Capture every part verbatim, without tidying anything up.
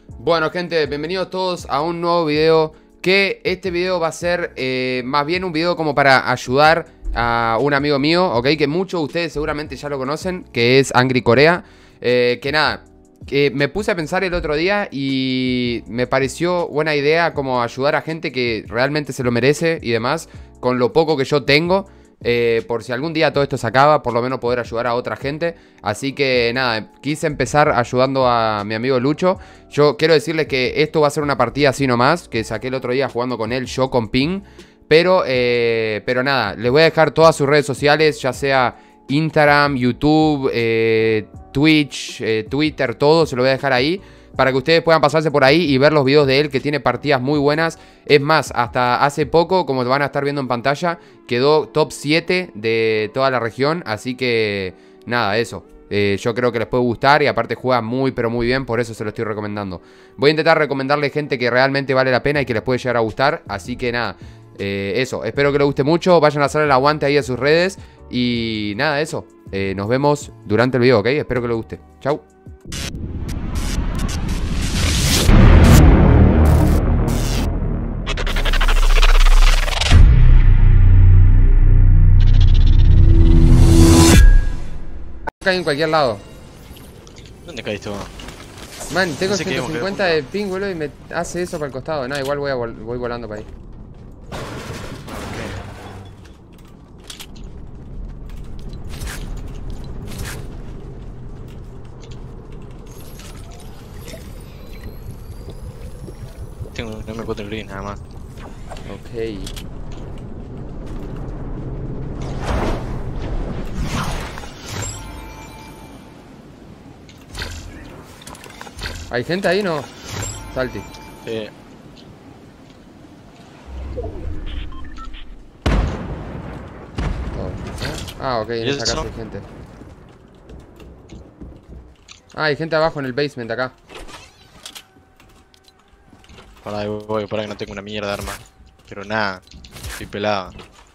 Bueno, gente, bienvenidos todos a un nuevo video. Que este video va a ser eh, más bien un video como para ayudar a un amigo mío, ¿ok? Que muchos de ustedes seguramente ya lo conocen, que es Angry Corea. eh, Que nada, que me puse a pensar el otro día y me pareció buena idea como ayudar a gente que realmente se lo merece y demás, con lo poco que yo tengo. Eh, por si algún día todo esto se acaba, por lo menos poder ayudar a otra gente. Así que nada, quise empezar ayudando a mi amigo Lucho. Yo quiero decirles que esto va a ser una partida así nomás, que saqué el otro día jugando con él, yo con Ping. Pero, eh, pero nada, les voy a dejar todas sus redes sociales, ya sea Instagram, YouTube, eh, Twitch, eh, Twitter, todo se lo voy a dejar ahí, para que ustedes puedan pasarse por ahí y ver los videos de él, que tiene partidas muy buenas. Es más, hasta hace poco, como van a estar viendo en pantalla, quedó top siete de toda la región. Así que, nada, eso. Eh, yo creo que les puede gustar y aparte juega muy, pero muy bien, por eso se lo estoy recomendando. Voy a intentar recomendarle gente que realmente vale la pena y que les puede llegar a gustar. Así que nada, eh, eso. Espero que les guste mucho. Vayan a hacer el aguante ahí a sus redes. Y nada, eso. Eh, nos vemos durante el video, ¿ok? Espero que les guste. Chau. Cae en cualquier lado. ¿Dónde caíste vos? Man, tengo No sé qué ciento cincuenta de ping, boludo, y me hace eso para el costado. No, igual voy, a vol voy volando para ahí. Tengo un eme cuatro gris nada más. Ok. ¿Hay gente ahí? No. Salti. Sí. Todo. Ah, ok, en ¿Y esa casa eso? hay gente. Ah, hay gente abajo en el basement acá. Pará, ahí voy, pará que no tengo una mierda de arma. Pero nada, estoy pelado.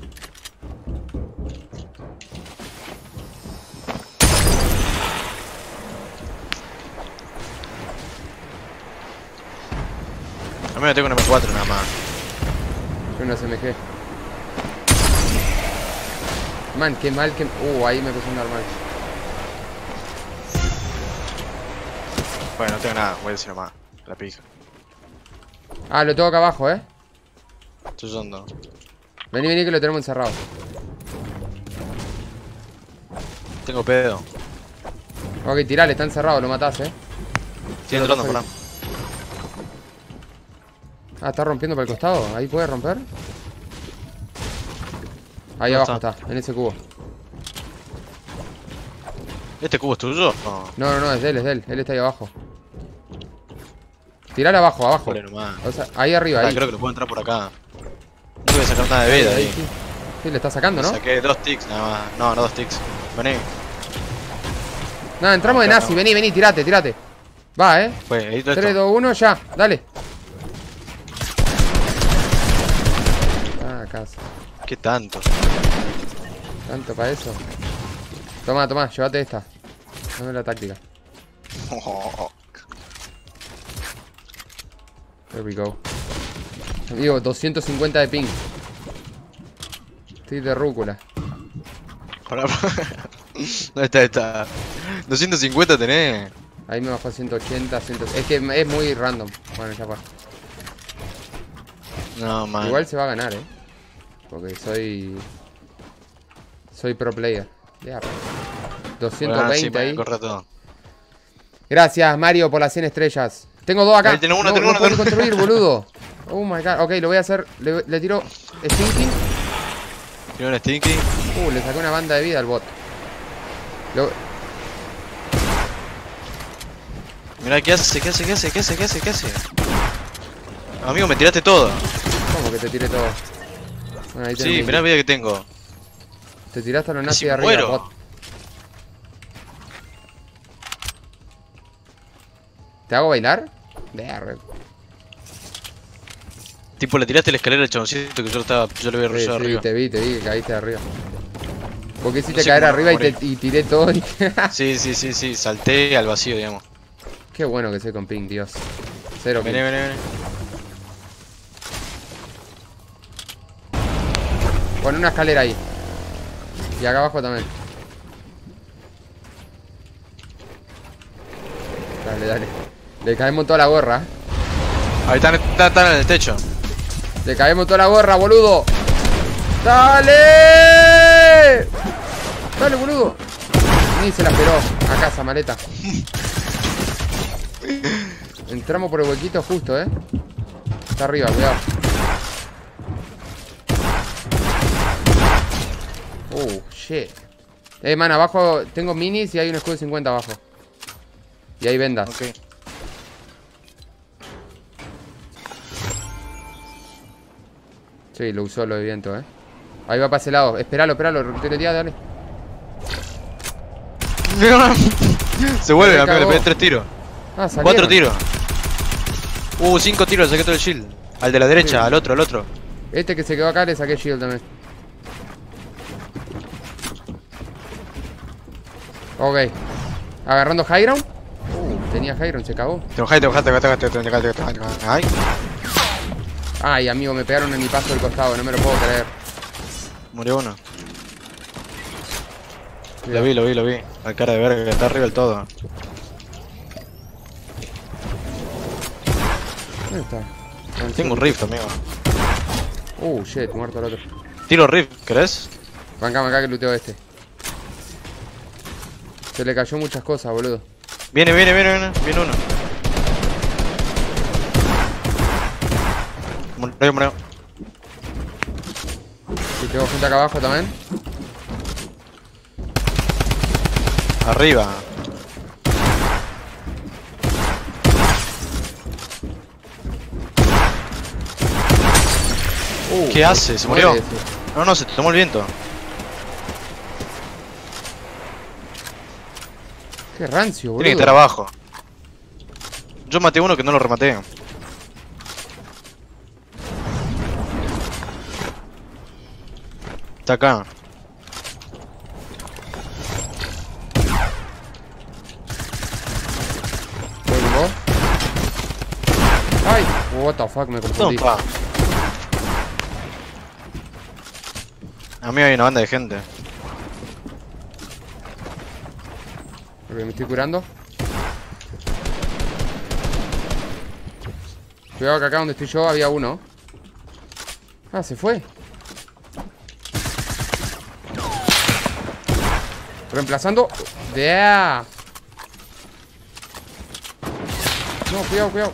A mí no tengo un eme cuatro nada más. Yo una C M G. Man, qué mal que... Uh, ahí me puse un normal. Bueno, no tengo nada, voy a decir nomás. La pija. Ah, lo tengo acá abajo, eh. Estoy yendo. Vení, vení que lo tenemos encerrado. Tengo pedo. Ok, tirale, está encerrado, lo matás, eh. Estoy entrando, pará. Ah, está rompiendo para el costado. Ahí puede romper. Ahí abajo está? está, en ese cubo. ¿Este cubo es tuyo? No. No, no, no, es de él, es de él. Él está ahí abajo. Tirale abajo, abajo. Joder, nomás. O sea, ahí arriba, Ah, ahí. creo que lo puedo entrar por acá. No voy a sacar nada de vida Ahí, ahí. sí. Sí, le está sacando, ¿no? Saqué dos ticks nada más. No, no dos ticks. Vení. No, entramos de Acá nazi. no. Vení, vení, tirate, tirate. Va, eh. Pues, ahí todo tres, esto. dos, uno, ya. Dale. Ah, casa. ¿Qué tanto? Tanto para eso. Toma, toma, llévate esta. Dame la táctica. There we go. Amigo, doscientos cincuenta de ping. Estoy de rúcula. Pará, pará. ¿Dónde está esta? doscientos cincuenta tenés. Ahí me bajó a ciento ochenta, cien... Es que es muy random. Bueno, ya fue. No, man. Igual se va a ganar, eh. Porque soy... Soy pro player. Ya, doscientos veinte bueno, sí, ahí. corre todo. Gracias, Mario, por las cien estrellas. Tengo dos acá. Ahí tengo uno, no, tengo no uno, puedo tengo uno. construir, boludo. Oh my god. Ok, lo voy a hacer. Le, le tiro Stinky. Tiene un stinky. Uh, le saqué una banda de vida al bot. Lo... Mirá, ¿qué hace? ¿Qué hace? ¿Qué hace? ¿Qué hace? ¿Qué hace? ¿Qué hace? Amigo, me tiraste todo. ¿Cómo que te tiré todo? Bueno, ahí Sí, tenés mirá la mi- vida que tengo. Te tiraste a los ¿Y nazis si de arriba, muero? bot. ¿Te hago bailar? Verga. Tipo, le tiraste la escalera al chaboncito que yo estaba. Yo le voy a Sí, rayar sí, arriba. te vi, te vi que caíste de arriba. Porque hiciste No sé caer cómo arriba y, morí. te, y tiré todo y... Sí, sí, sí, sí. Salté al vacío, digamos. Qué bueno que soy con ping, Dios. Cero. Vení, vení, vení. Pon una escalera ahí. Y acá abajo también. Dale, dale. Le caemos toda la gorra. Ahí están, están, están en el techo. Le caemos toda la gorra, boludo. ¡Dale! ¡Dale, boludo! Ni se la esperó. A casa, maleta. Entramos por el huequito justo, eh. Está arriba, cuidado. Oh, shit. Eh, man, abajo tengo minis y hay un escudo de cincuenta abajo. Y hay vendas. Ok. Sí, lo usó lo de viento, eh. Ahí va para ese lado. Esperalo, esperalo. Reteletía, dale. Se vuelve, Me amigo, le cagó. pegué tres tiros. Ah, salieron. Cuatro tiros. Uh, cinco tiros, le saqué todo el shield. Al de la derecha, Sí. al otro, al otro. Este que se quedó acá le saqué shield también. Ok. Agarrando high ground. Uh, tenía high ground, se cagó. Tengo high, tengo high, tengo high, tengo high, tengo high, tengo high. Ay, amigo, me pegaron en mi paso del costado, no me lo puedo creer. Murió uno. Lo vi, lo vi, lo vi. La cara de verga que está arriba del todo. ¿Dónde está? Tengo un rift, amigo. Uh, shit, muerto el otro. Tiro rift, ¿querés? Banca, banca que luteo este. Se le cayó muchas cosas, boludo. Viene, viene, viene, viene. Viene uno. Murió, murió. Y tengo gente acá abajo también. Arriba. Uh, ¿Qué hace? ¿Se murió? muere ese. No, no, se tomó el viento. Qué rancio, boludo. Tiene que estar abajo. Yo maté uno que no lo rematé. Está acá. ¿Vuelvo? Ay, what the fuck, me confundí. Toma. A mí hay una banda de gente. Ok, me estoy curando. Cuidado que acá donde estoy yo había uno. Ah, se fue. Reemplazando. ¡Dea! No, cuidado, cuidado.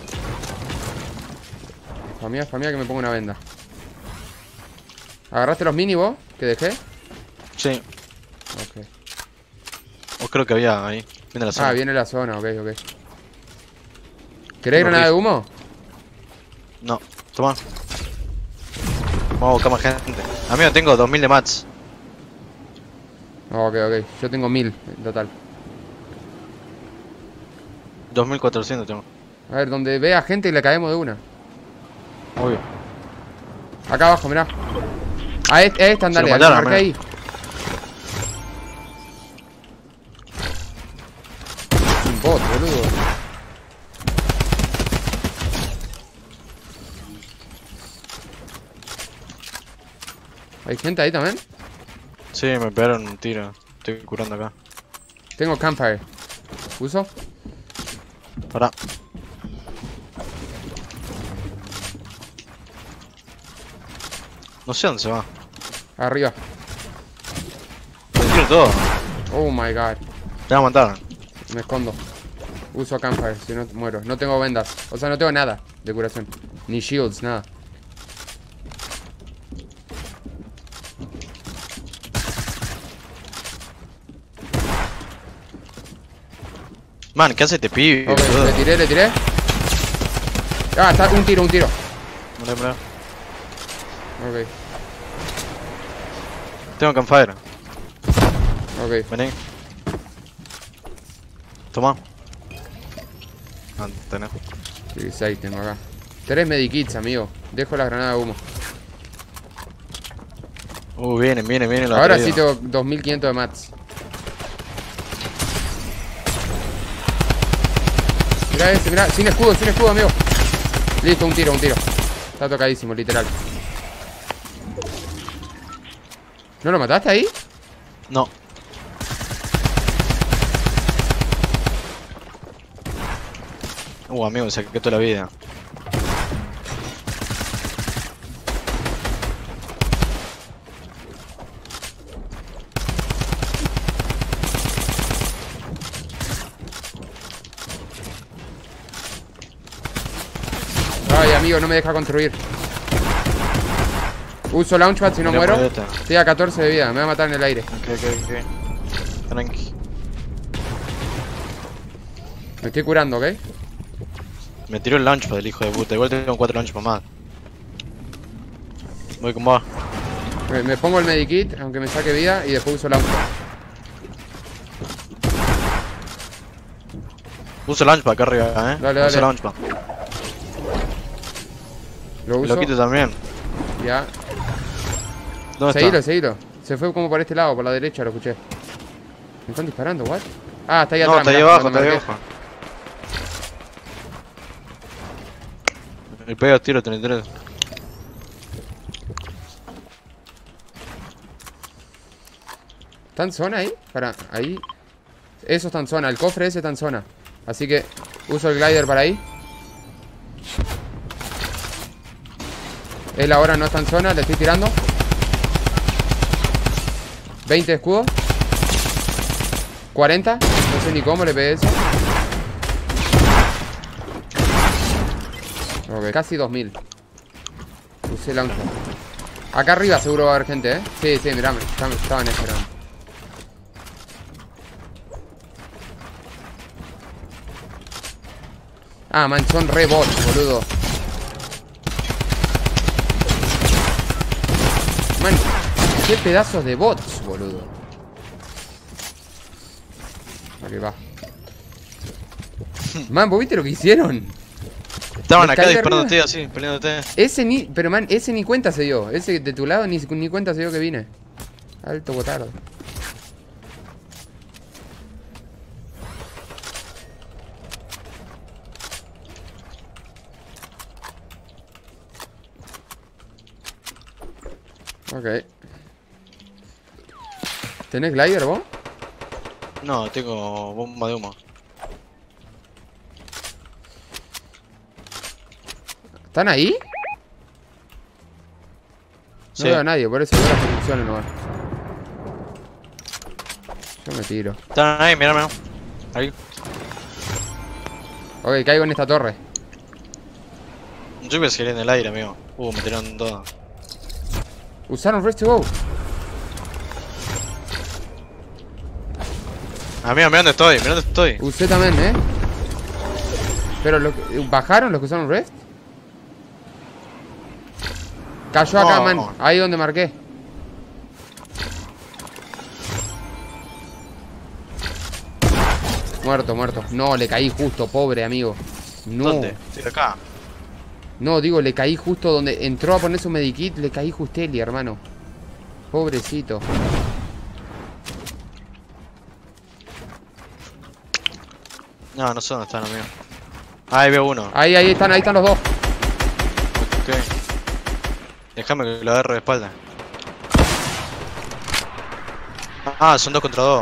Familia, familia que me pongo una venda. ¿Agarraste los mini vos? ¿Que dejé? Sí. Ok. O creo que había ahí. Viene la zona. Ah, viene la zona, ok, ok. ¿Querés No, granada de riff. humo? No. Toma. Vamos a buscar más gente. Amigo, tengo dos mil de mats. Ok, ok. Yo tengo mil en total. dos mil cuatrocientos tengo. A ver, donde vea gente le caemos de una. Obvio. Acá abajo, mirá. A este, a este andale, lo al que mataron, marqué mirá. ahí. Un bot, boludo. ¿Hay gente ahí también? Sí, me pegaron un tiro. Estoy curando acá. Tengo campfire. ¿Uso? Pará. No sé dónde se va. Arriba. Me tiro todo. Oh my god. Te van a matar. Me escondo. Uso campfire, si no muero. No tengo vendas. O sea, no tengo nada de curación. Ni shields, nada. Man, ¿qué hace este pibe? Ok, boludo? le tiré, le tiré. Ah, está un tiro, un tiro. Mirá, mirá. Ok, Tengo campfire. ok. Vení. Toma. Ah, tenés. Sí, seis tengo acá. Tres medikits, amigo. Dejo la granada de humo. Uh, viene, viene, viene la Ahora traída. sí tengo dos mil quinientos de mats. Mirá ese, mirá. Sin escudo, sin escudo, amigo. Listo, un tiro, un tiro. Está tocadísimo, literal. ¿No lo mataste ahí? No. Uh, amigo, se saqué toda la vida. Ay, amigo, no me deja construir. Uso launchpad si no Mira, muero. muérete. Estoy a catorce de vida, me va a matar en el aire. Ok, ok, ok. Tranqui. Me estoy curando, ¿ok? Me tiró el launchpad el hijo de puta. Igual tengo cuatro launchpads más. Voy con vos. Me, me pongo el medikit, aunque me saque vida, y después uso launchpad. Uso launchpad acá arriba, eh. Dale, dale. Uso launchpad. Lo uso. Lo quito también. Ya. ¿Dónde Seguilo, está? seguilo. Se fue como por este lado, por la derecha, lo escuché. ¿Me están disparando, what? Ah, está ahí No, atrás. está ahí mirá, abajo, donde está ahí marqué. abajo. El pega tiro treinta y tres. ¿Está en zona ahí? Para, ahí. Eso está en zona, el cofre ese está en zona. Así que uso el glider para ahí. Él ahora no está en zona, le estoy tirando. veinte de escudo. cuarenta. No sé ni cómo le pegué eso. Ok, casi dos mil. Usé launcher. Acá arriba seguro va a haber gente, ¿eh? Sí, sí, mirá, me estaban, estaban esperando. Ah, man, son re bots, boludo. Man, qué pedazos de bots, boludo. Vale, va. Man, ¿vos viste lo que hicieron? Estaban ¿Me acá caí de disparándote arriba? así, peleándote. Ese ni... Pero, man, ese ni cuenta se dio. Ese de tu lado ni, ni cuenta se dio que vine. Alto botardo. Ok. ¿Tenés glider vos? No, tengo bomba de humo. ¿Están ahí? No Sí. veo a nadie, por eso veo las construcciones nomás. Yo me tiro. Están ahí, mirá, mirá. Ahí. Ok, caigo en esta torre. Yo pensé que era en el aire, amigo. Uh, me tiraron todo. Usaron Rest to Go. Amigo, mirá dónde estoy, mirá dónde estoy. Usé también, ¿eh? Pero lo que- ¿bajaron los que usaron Rest? Cayó acá, No. man. Ahí donde marqué. Muerto, muerto. No, le caí justo, pobre amigo. No. ¿Dónde? Estoy acá. No, digo, le caí justo donde entró a poner su medikit. Le caí justeli, hermano. Pobrecito. No, no sé dónde están, amigo. Ah, ahí veo uno. Ahí, ahí están, ahí están los dos. Ok. Déjame que lo agarre de espalda. Ah, son dos contra dos.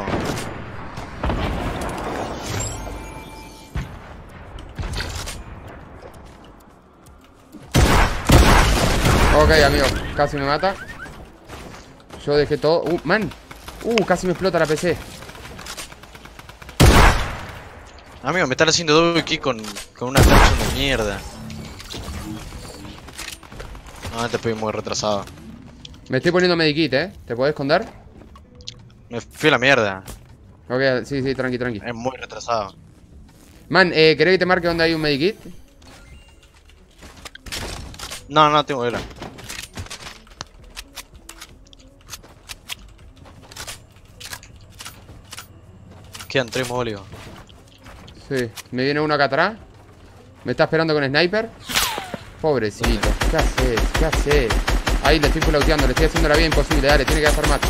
Ok, amigo, casi me mata. Yo dejé todo. Uh, man. Uh, casi me explota la P C. Amigo, me están haciendo double kick con, con una canción de mierda. No, te estoy muy retrasado. Me estoy poniendo medikit, ¿eh? ¿Te podés esconder? Me fui a la mierda. Ok, sí, sí, tranqui, tranqui. Es muy retrasado. Man, eh, ¿querés que te marque dónde hay un medikit? No, no, tengo vela. Quedan tres mogólicos. Sí, me viene uno acá atrás. Me está esperando con sniper. Pobrecito, ¿qué haces? ¿Qué haces? Ahí le estoy fulauteando, le estoy haciendo la vida imposible. Dale, tiene que gastar más.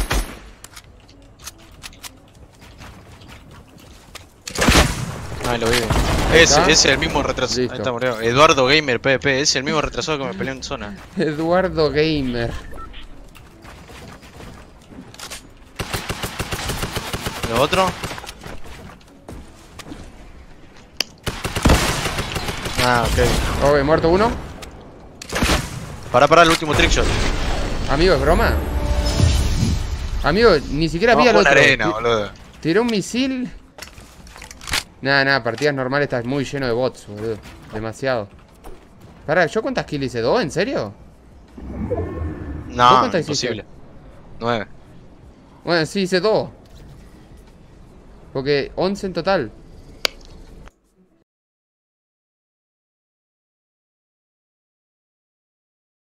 Ay, lo vi. Ese, ¿Está? ese es el mismo retrasado. Listo. Ahí está, murió. Eduardo Gamer P V P, es el mismo retrasado que me peleó en zona. Eduardo Gamer. ¿Lo otro? Ah, ok. Ok, muerto uno. Pará, pará, el último trickshot. Amigo, ¿es broma? Amigo, ni siquiera vi Vamos al con otro. arena, Ti- boludo. Tiró un misil. Nada, nada, partidas normales está muy lleno de bots, boludo. Demasiado. Pará, ¿yo cuántas kills hice? ¿Dos? ¿En serio? ¿Vos No, cuántas imposible. hiciste? Nueve. Bueno, sí, hice dos. Porque once en total.